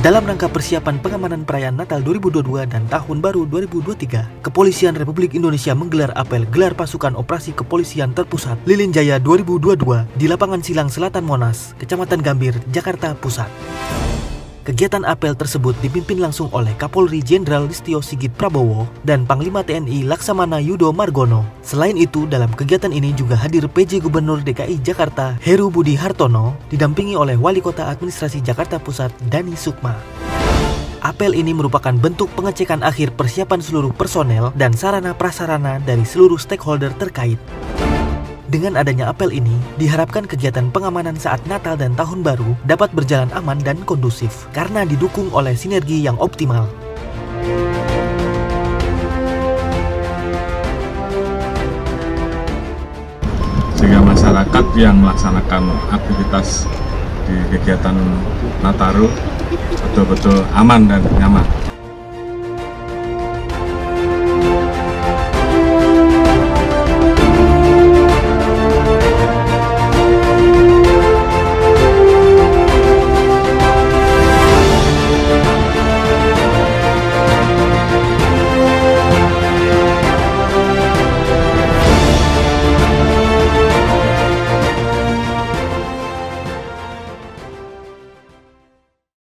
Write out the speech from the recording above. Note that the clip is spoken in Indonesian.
Dalam rangka persiapan pengamanan perayaan Natal 2022 dan Tahun Baru 2023, Kepolisian Republik Indonesia menggelar apel gelar pasukan operasi kepolisian terpusat Lilin Jaya 2022 di lapangan Silang Selatan Monas, Kecamatan Gambir, Jakarta Pusat. Kegiatan apel tersebut dipimpin langsung oleh Kapolri Jenderal Listio Sigit Prabowo dan Panglima TNI Laksamana Yudo Margono. Selain itu, dalam kegiatan ini juga hadir PJ Gubernur DKI Jakarta Heru Budi Hartono, didampingi oleh Wali Kota Administrasi Jakarta Pusat Dani Sukma. Apel ini merupakan bentuk pengecekan akhir persiapan seluruh personel dan sarana prasarana dari seluruh stakeholder terkait. Dengan adanya apel ini, diharapkan kegiatan pengamanan saat Natal dan Tahun Baru dapat berjalan aman dan kondusif karena didukung oleh sinergi yang optimal. Sehingga masyarakat yang melaksanakan aktivitas di kegiatan Nataru betul-betul aman dan nyaman.